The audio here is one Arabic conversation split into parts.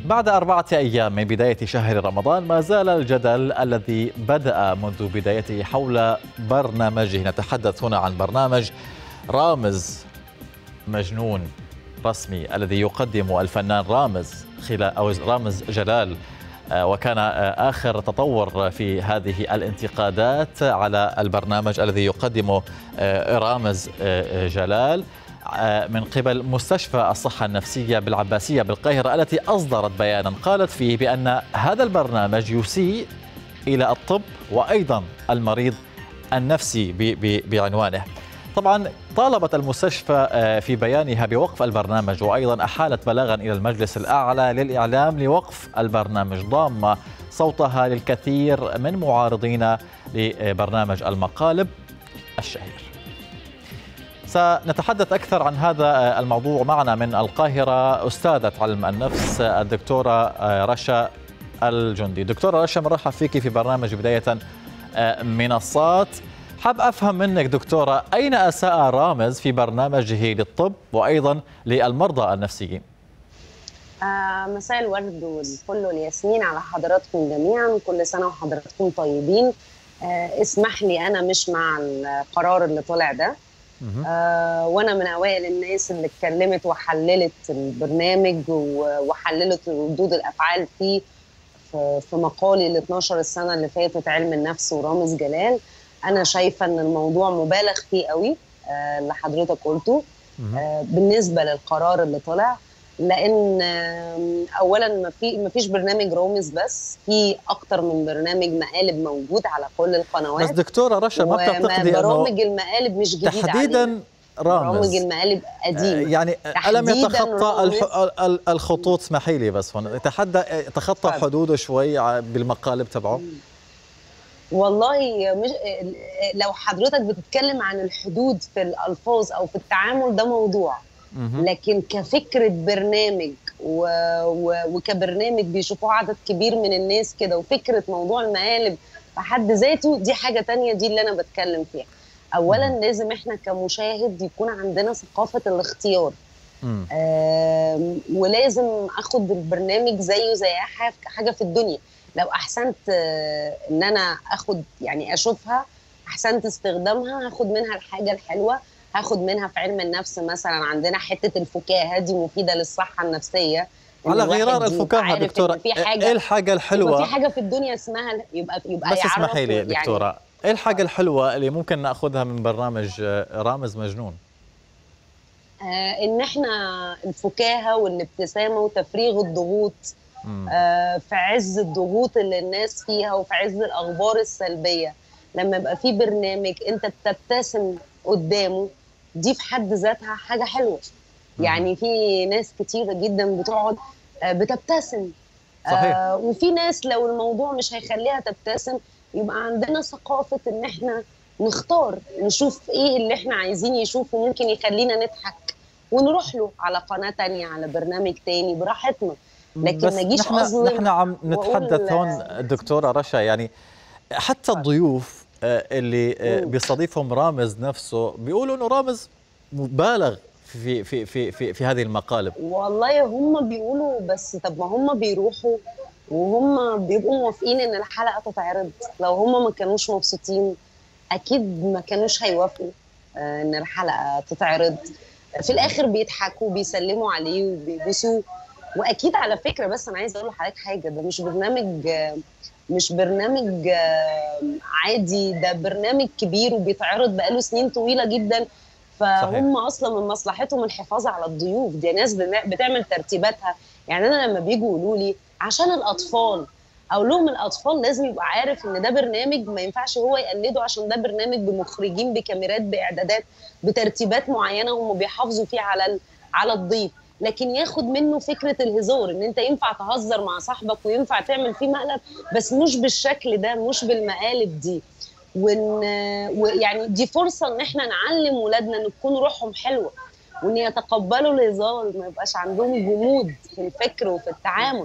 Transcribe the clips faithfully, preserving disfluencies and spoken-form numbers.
بعد أربعة أيام من بداية شهر رمضان ما زال الجدل الذي بدأ منذ بدايته حول برنامجه. نتحدث هنا عن برنامج رامز مجنون رسمي الذي يقدم الفنان رامز خلال أو رامز جلال، وكان آخر تطور في هذه الانتقادات على البرنامج الذي يقدمه رامز جلال من قبل مستشفى الصحة النفسية بالعباسية بالقاهرة، التي أصدرت بيانا قالت فيه بأن هذا البرنامج يسيء إلى الطب وأيضا المريض النفسي بعنوانه. طبعا طالبت المستشفى في بيانها بوقف البرنامج، وأيضا أحالت بلاغا إلى المجلس الأعلى للإعلام لوقف البرنامج، ضامة صوتها للكثير من معارضين لبرنامج المقالب الشهير. سنتحدث أكثر عن هذا الموضوع. معنا من القاهرة أستاذة علم النفس الدكتورة رشا الجندي. دكتورة رشا، مرحبا فيك في برنامج بداية منصات. حاب أفهم منك دكتورة، أين أساء رامز في برنامجه للطب وأيضا للمرضى النفسيين؟ آه مساء الورد والفل والياسمين على حضراتكم جميعا، كل سنة وحضراتكم طيبين. آه اسمح لي، أنا مش مع القرار اللي طلع ده. آه وانا من اوائل الناس اللي اتكلمت وحللت البرنامج وحللت ردود الافعال فيه في مقالي ال اثناشر السنه اللي فاتت، علم النفس ورامز جلال. انا شايفه ان الموضوع مبالغ فيه قوي آه اللي حضرتك قلته آه بالنسبه للقرار اللي طلع، لان آه اولا ما في ما فيش برنامج رامز بس، في اكتر من برنامج مقالب موجود على كل القنوات. بس دكتوره رشا، ما بتعتقدي انه برامج المقالب مش جديده تحديدا علينا؟ رامز برامج المقالب قديمه، يعني ألم يتخطى الخطوط؟ اسمحي لي بس هون يتحدى تخطى حدوده شوي بالمقالب تبعه. والله مش لو حضرتك بتتكلم عن الحدود في الألفاظ أو في التعامل ده موضوع، لكن كفكرة برنامج و... و... وكبرنامج بيشوفوه عدد كبير من الناس كده، وفكرة موضوع المقالب في حد ذاته دي حاجة تانية، دي اللي أنا بتكلم فيها. أولا لازم إحنا كمشاهد يكون عندنا ثقافة الاختيار، آه ولازم أخد البرنامج زيه زي حاجة في الدنيا. لو احسنت ان انا اخد يعني اشوفها، احسنت استخدامها، هاخد منها الحاجه الحلوه، هاخد منها في علم النفس مثلا عندنا حته الفكاهه دي مفيده للصحه النفسيه. على غرار الفكاهه دكتوره، ايه الحاجه الحلوه؟ في حاجه في الدنيا اسمها يبقى يبقى بس اسمحي لي دكتوره، يعني ايه الحاجه الحلوه اللي ممكن ناخذها من برنامج رامز مجنون؟ آه ان احنا الفكاهه والابتسامه وتفريغ الضغوط آه في عز الضغوط اللي الناس فيها وفي عز الاخبار السلبيه، لما يبقى في برنامج انت بتبتسم قدامه، دي في حد ذاتها حاجه حلوه. يعني في ناس كتيره جدا بتقعد آه بتبتسم، صحيح. آه وفي ناس لو الموضوع مش هيخليها تبتسم، يبقى عندنا ثقافه ان احنا نختار نشوف ايه اللي احنا عايزين يشوفه ممكن يخلينا نضحك ونروح له على قناه تانية، على برنامج تاني براحتنا. لكن بس ما جيش نحن نحن عم نتحدث هون دكتوره رشا، يعني حتى الضيوف اللي بيستضيفهم رامز نفسه بيقولوا انه رامز مبالغ في في في في في هذه المقالب. والله هم بيقولوا، بس طب ما هم بيروحوا وهم بيبقوا موافقين ان الحلقه تتعرض. لو هم ما كانوش مبسوطين اكيد ما كانوش هيوافقوا ان الحلقه تتعرض. في الاخر بيضحكوا وبيسلموا عليه وبيبوسوه. واكيد على فكره، بس انا عايزه اقول لحضرتك حاجه، ده مش برنامج مش برنامج عادي، ده برنامج كبير وبيتعرض بقاله سنين طويله جدا. فهم صحيح. اصلا من مصلحتهم الحفاظ على الضيوف، دي ناس بتعمل ترتيباتها. يعني انا لما بيجوا يقولوا لي عشان الاطفال، اقول لهم الاطفال لازم يبقى عارف ان ده برنامج ما ينفعش هو يقلده، عشان ده برنامج بمخرجين بكاميرات باعدادات بترتيبات معينه هم بيحافظوا فيه على على الضيف. لكن ياخد منه فكره الهزار، ان انت ينفع تهزر مع صاحبك وينفع تعمل فيه مقلب، بس مش بالشكل ده، مش بالمقالب دي. وان يعني دي فرصه ان احنا نعلم ولادنا ان تكون روحهم حلوه، وان يتقبلوا الهزار، ما يبقاش عندهم جمود في الفكر وفي التعامل.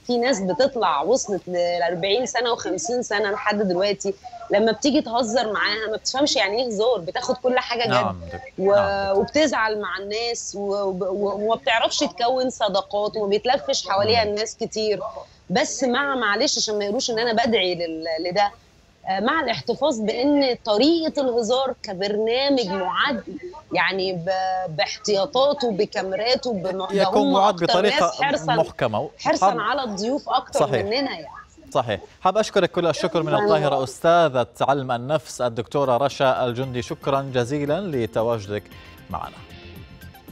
في ناس بتطلع وصلت ل أربعين سنه و50 سنه لحد دلوقتي، لما بتيجي تهزر معاها ما بتفهمش يعني ايه هزار، بتاخد كل حاجه جد. نعم. و... نعم. وبتزعل مع الناس وب- و- وما بتعرفش تكون صداقات وما بيتلفش حواليها الناس كتير. بس مع معلش عشان ما يقولوش ان انا بدعي لل- لده، آه، مع الاحتفاظ بان طريقه الهزار كبرنامج معد، يعني ب- باحتياطاته بكاميراته بم- ده يكون هم معد اكتر ناس بطريقة حرصا محكمة. حرصا حاب على الضيوف اكتر صحيح. مننا يعني. صحيح. حاب أشكرك كل الشكر من القاهرة أستاذة علم النفس الدكتورة رشا الجندي، شكرا جزيلا لتواجدك معنا.